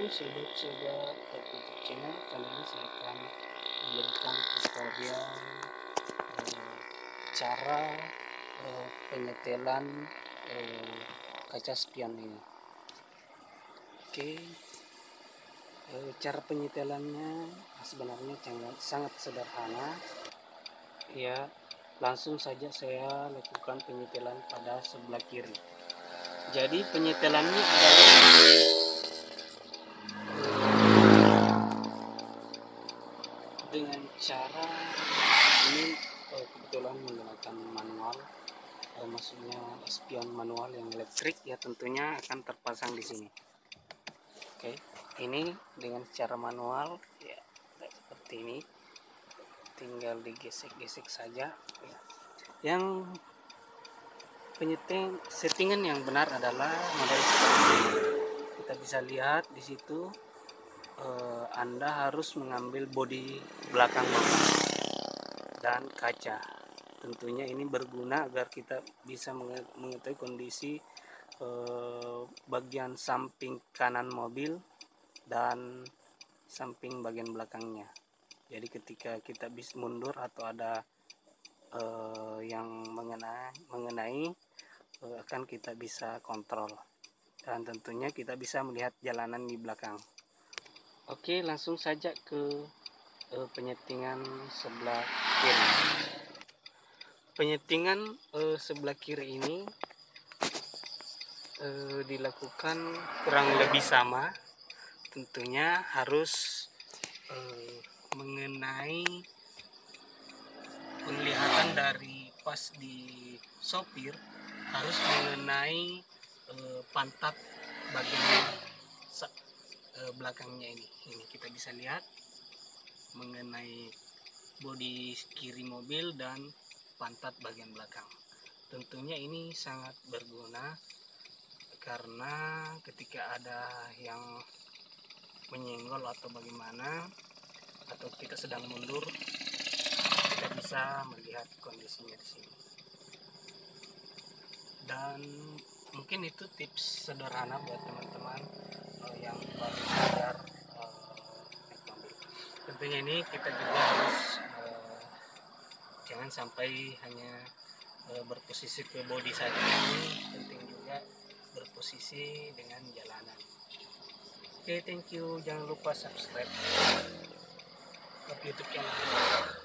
sobat-sobat YouTube channel, kali ini saya akan memberikan tutorial cara penyetelan kaca spion ini. Oke, cara penyetelannya sebenarnya sangat sederhana. Ya, langsung saja saya lakukan penyetelan pada sebelah kiri. Jadi penyetelannya adalah dengan cara ini, kebetulan menggunakan manual, maksudnya spion manual yang elektrik, ya tentunya akan terpasang di sini. Oke, ini dengan cara manual ya seperti ini, tinggal digesek-gesek saja ya. Yang settingan yang benar adalah model seperti ini. Kita bisa lihat di situ, Anda harus mengambil bodi belakang mobil dan kaca. Tentunya ini berguna agar kita bisa mengetahui kondisi bagian samping kanan mobil dan samping bagian belakangnya. Jadi ketika kita bisa mundur atau ada yang mengenai akan kita bisa kontrol, dan tentunya kita bisa melihat jalanan di belakang. Oke, langsung saja ke penyetingan sebelah kiri. Penyetingan sebelah kiri ini dilakukan kurang lebih sama. Tentunya harus mengenai penglihatan dari pas di sopir, harus mengenai pantat bagian belakangnya ini. Ini kita bisa lihat mengenai bodi kiri mobil dan pantat bagian belakang. Tentunya ini sangat berguna karena ketika ada yang menyenggol atau bagaimana, atau kita sedang mundur, kita bisa melihat kondisinya di sini. Dan mungkin itu tips sederhana buat teman-teman yang baru belajar naik mobil. Tentunya ini kita juga harus jangan sampai hanya berposisi ke bodi saja, ini penting juga berposisi dengan jalanan. Oke, thank you. Jangan lupa subscribe ke YouTube channel.